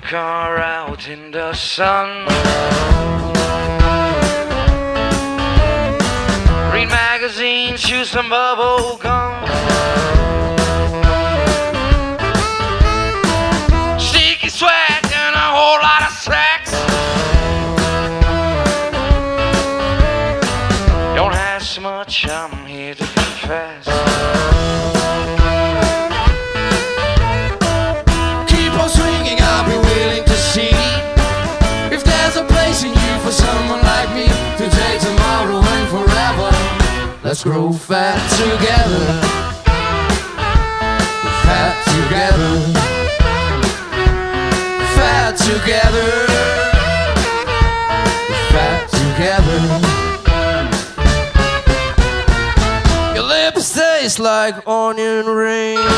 car out in the sun. Read magazines, chew some bubble gum. Sticky sweat and a whole lot of sex. Don't ask much, I'm here to confess. Keep on swinging, I'll be willing to see if there's a place in you for someone like me. Today, tomorrow, and forever. Let's grow fat together. Fat together. Fat together. Fat together. Your lips taste like onion rings.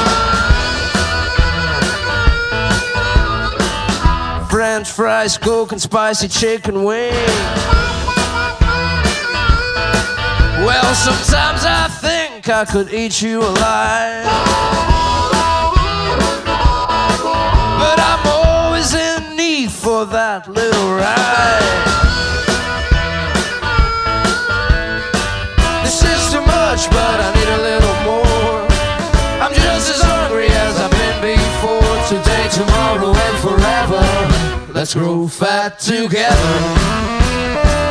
French fries, Coke and spicy chicken wings. Well, sometimes I think I could eat you alive, but I'm always in need for that little ride. This is too much, but I need a little more. I'm just as hungry as I've been before. Today, tomorrow, and forever. Let's grow fat together.